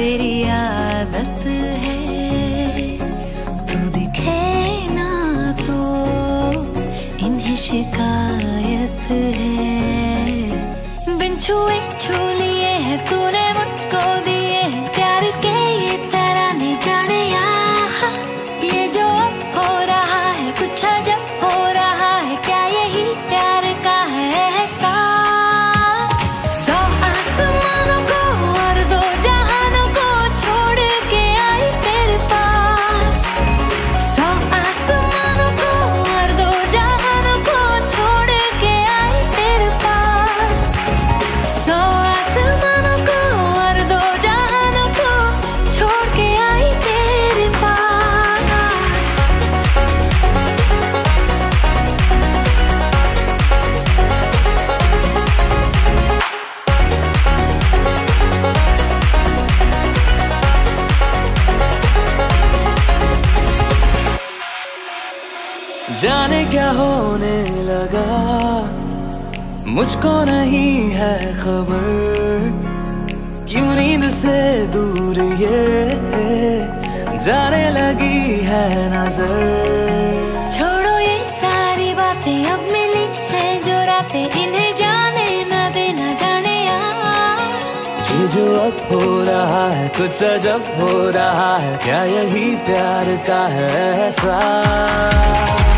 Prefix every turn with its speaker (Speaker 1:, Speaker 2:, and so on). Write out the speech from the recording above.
Speaker 1: तेरी आदत है, तू दिखे ना तो इन्हें शिकायत है। बिन छुए छू लिए है तूने मुझको दिए हैं प्यार के ये तराने, जाने यहाँ ये जो अब हो रहा है कुछ अजब हो रहा है, क्या यही प्यार का है एहसास। सौ आसमानों को और दो जहानों को छोड़ के आई तेरे पास, सौ आसमानों को और दो जहानों को छोड़ के आई तेरे पास, सौ आसमानों को और दो जहानों को छोड़ के आई तेरे पास।
Speaker 2: जाने क्या होने लगा, मुझको नहीं है खबर, क्यों नींद से दूर ये जाने लगी है नजर।
Speaker 1: छोड़ो ये सारी बातें, अब मिली है जो रातें, इन्हें जाने न देना, जाने यार
Speaker 2: ये जो अब हो रहा है कुछ अजब हो रहा है, क्या यही प्यार का है एहसास।